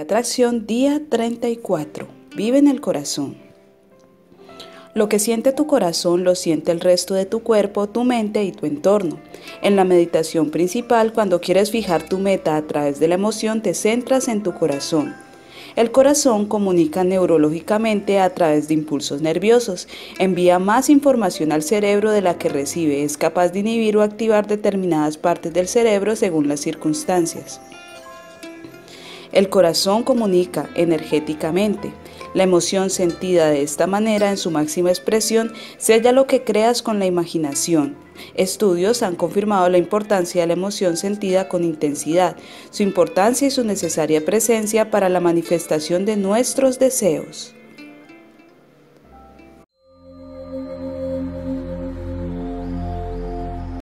atracción, día 34. Vive en el corazón. Lo que siente tu corazón lo siente el resto de tu cuerpo, tu mente y tu entorno. En la meditación principal, cuando quieres fijar tu meta a través de la emoción, te centras en tu corazón. El corazón comunica neurológicamente a través de impulsos nerviosos, envía más información al cerebro de la que recibe, es capaz de inhibir o activar determinadas partes del cerebro según las circunstancias. El corazón comunica energéticamente. La emoción sentida de esta manera en su máxima expresión sella lo que creas con la imaginación. Estudios han confirmado la importancia de la emoción sentida con intensidad, su importancia y su necesaria presencia para la manifestación de nuestros deseos.